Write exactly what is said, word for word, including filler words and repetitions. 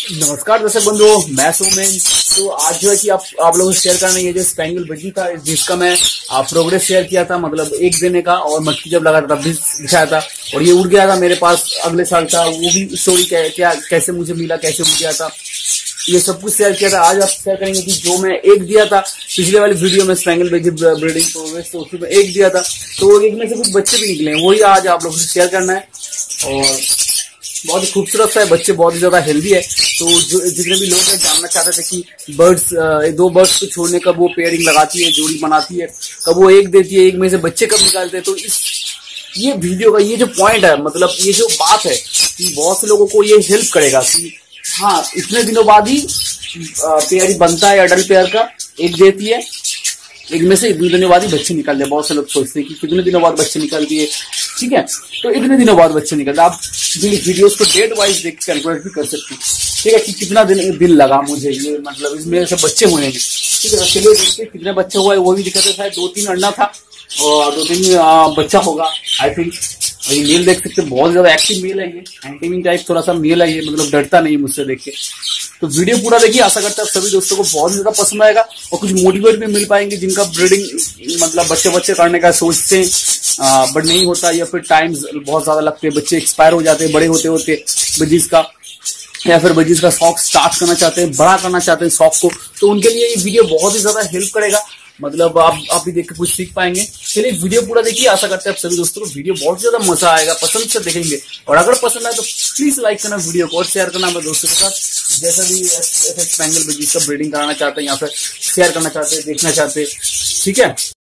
नमस्कार दर्शक बंधुओं, मैं सोमेन। तो आज जो है कि आप आप लोगों से शेयर करना ये जो स्पेनियल बजी था जिसका मैं प्रोग्रेस शेयर किया था, मतलब एक देने का, और मटकी जब लगा था तब भी दिखाया था, और ये उड़ गया था मेरे पास अगले साल था, वो भी स्टोरी क्या, क्या कैसे मुझे मिला, कैसे उड़ गया था, ये सब कुछ शेयर किया था। आज आप शेयर करेंगे कि जो मैं एक दिया था पिछले वाली वीडियो में स्पेनियल बजी ब्रीडिंग प्रोग्रेस, तो उसमें एक दिया था, तो एक में से कुछ बच्चे भी निकले हैं, वही आज आप लोगों से शेयर करना है। और बहुत ही खूबसूरत सा है, बच्चे बहुत ही ज्यादा हेल्दी है। तो जो जितने भी लोग हैं जानना चाहते थे कि बर्ड्स दो बर्ड्स को छोड़ने कब वो पेयरिंग लगाती है, जोड़ी बनाती है, कब वो एक देती है, एक में से बच्चे कब निकालते हैं, तो इस ये वीडियो का ये जो पॉइंट है, मतलब ये जो बात है कि बहुत से लोगों को ये हेल्प करेगा कि हाँ इतने दिनों बाद ही पेयर बनता है, अडल्ट पेयर का एक देती है, एक में से इतने दिनों बाद ही बच्चे निकलते हैं। बहुत से लोग सोचते हैं कि कितने दिनों बाद बच्चे निकलती है, ठीक है, तो इतने दिनों बाद बच्चे निकलते हैं। आप वीडियोस को डेट वाइज देख के कैलकुलेट भी कर सकते हैं, ठीक है, कि कितना दिन दिन लगा मुझे ये, मतलब इसमें से बच्चे होने में, ठीक है। चलिए देखते हैं कितने बच्चे हुए, वो भी दिखाते था। दो तीन अंडा था और दो तीन बच्चा होगा आई थिंक। और ये मेल देख सकते हैं, बहुत ज्यादा एक्टिव मेल है, ये एंटीमिंग टाइप थोड़ा सा मेल है ये, मतलब डरता नहीं मुझसे देख के। तो वीडियो पूरा देखिए, आशा करता है सभी दोस्तों को बहुत ज्यादा पसंद आएगा और कुछ मोटिवेट भी मिल पाएंगे जिनका ब्रीडिंग मतलब बच्चे बच्चे करने का सोचते हैं बट नहीं होता, या फिर टाइम बहुत ज्यादा लगते हैं, बच्चे एक्सपायर हो जाते हैं बड़े होते होते बजीज का, या फिर बजीज का शौक स्टार्ट करना चाहते हैं, बड़ा करना चाहते हैं शौक को, तो उनके लिए ये वीडियो बहुत ही ज्यादा हेल्प करेगा। मतलब आप आप भी देख के कुछ सीख पाएंगे। चलिए वीडियो पूरा देखिए, आशा करते हैं आप सभी दोस्तों को वीडियो बहुत ज्यादा मजा आएगा, पसंद से देखेंगे, और अगर पसंद आए तो प्लीज लाइक करना वीडियो को और शेयर करना अपने दोस्तों के साथ, जैसा भी स्पेनियल बजीज का ब्रीडिंग कराना चाहते हैं या फिर शेयर करना चाहते हैं, देखना चाहते हैं, ठीक है।